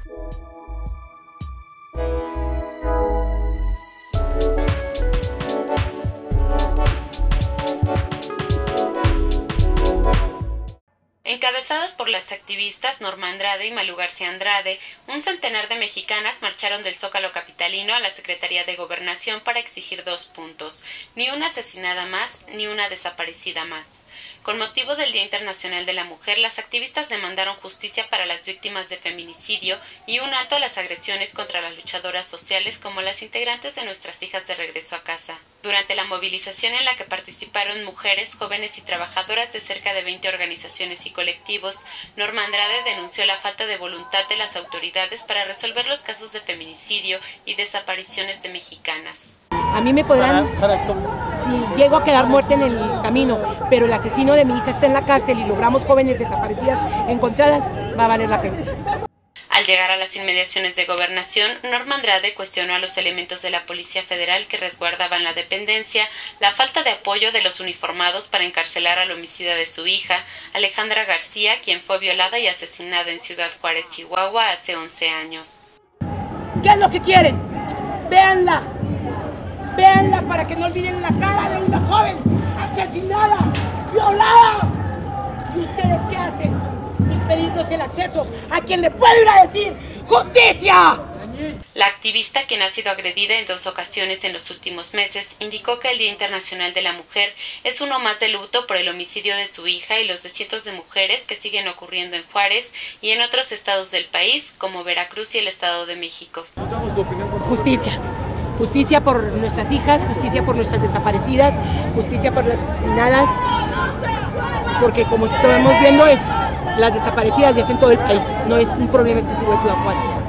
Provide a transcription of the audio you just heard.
Encabezadas por las activistas Norma Andrade y Malú García Andrade, un centenar de mexicanas marcharon del Zócalo capitalino a la Secretaría de Gobernación para exigir 2 puntos: ni una asesinada más, ni una desaparecida más. Con motivo del Día Internacional de la Mujer, las activistas demandaron justicia para las víctimas de feminicidio y un alto a las agresiones contra las luchadoras sociales como las integrantes de Nuestras Hijas de Regreso a Casa. Durante la movilización en la que participaron mujeres, jóvenes y trabajadoras de cerca de 20 organizaciones y colectivos, Norma Andrade denunció la falta de voluntad de las autoridades para resolver los casos de feminicidio y desapariciones de mexicanas. A mí me podrán, si llego a quedar muerta en el camino, pero el asesino de mi hija está en la cárcel y logramos jóvenes desaparecidas encontradas, va a valer la pena. Al llegar a las inmediaciones de Gobernación, Norma Andrade cuestionó a los elementos de la Policía Federal que resguardaban la dependencia, la falta de apoyo de los uniformados para encarcelar al homicida de su hija, Alejandra García, quien fue violada y asesinada en Ciudad Juárez, Chihuahua, hace 11 años. ¿Qué es lo que quieren? Véanla. Véanla para que no olviden la cara de una joven asesinada, violada. ¿Y ustedes qué hacen? Impedirnos el acceso a quien le puede ir a decir ¡justicia! La activista, quien ha sido agredida en 2 ocasiones en los últimos meses, indicó que el Día Internacional de la Mujer es uno más de luto por el homicidio de su hija y los de cientos de mujeres que siguen ocurriendo en Juárez y en otros estados del país, como Veracruz y el Estado de México. Justicia. Justicia por nuestras hijas, justicia por nuestras desaparecidas, justicia por las asesinadas, porque como estamos viendo, las desaparecidas ya es en todo el país, no es un problema exclusivo de Ciudad Juárez.